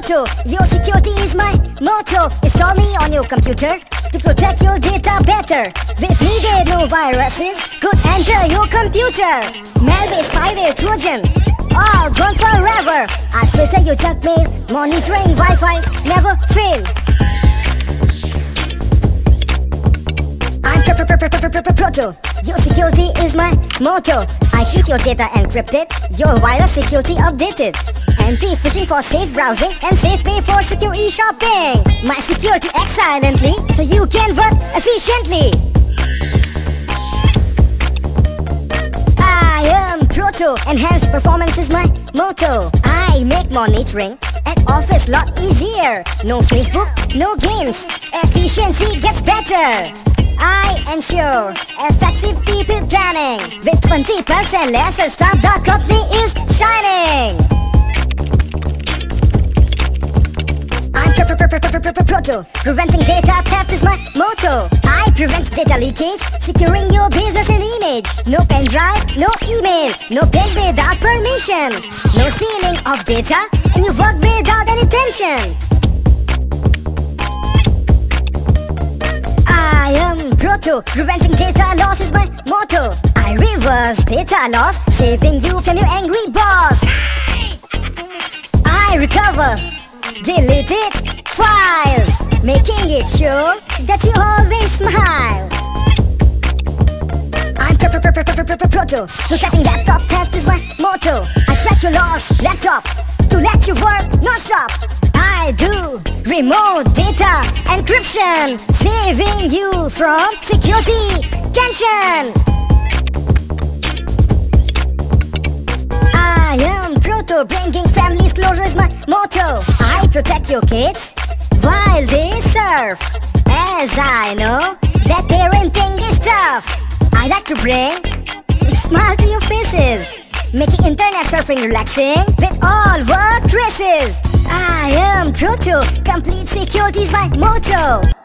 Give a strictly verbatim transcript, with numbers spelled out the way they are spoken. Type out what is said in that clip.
Proto, your security is my motto. Install me on your computer to protect your data better. With me there no viruses could enter your computer. Malware, spyware, Trojan, all gone forever. I filter your junk mail, monitoring Wi-Fi never fail. I'm Proto, your security is my motto. I keep your data encrypted, your virus security updated. Anti-phishing for safe browsing and safe pay for secure e-shopping. My security acts silently so you can work efficiently. I am Proto, enhanced performance is my motto. I make monitoring at office lot easier. No Facebook, no games, efficiency gets better. I ensure effective people planning. With twenty percent lesser staff, the company is shining. I'm Proto, preventing data theft is my motto. I prevent data leakage, securing your business and image. No pen drive, no email, no pen without permission. No stealing of data, and you work without any tension. I am Proto, preventing data loss is my motto. I reverse data loss, saving you from your angry boss. I recover deleted files, making it sure that you always smile. I'm Proto, protecting laptop theft is my motto. I track your lost laptop to let you work non-stop. I do remote data encryption, saving you from security tension. I am Proto, bringing families closer is my motto. I protect your kids while they surf, as I know that parenting is tough. I like to bring a smile to your faces, making internet surfing relaxing with all work traces. I am Proto, complete security is my motto.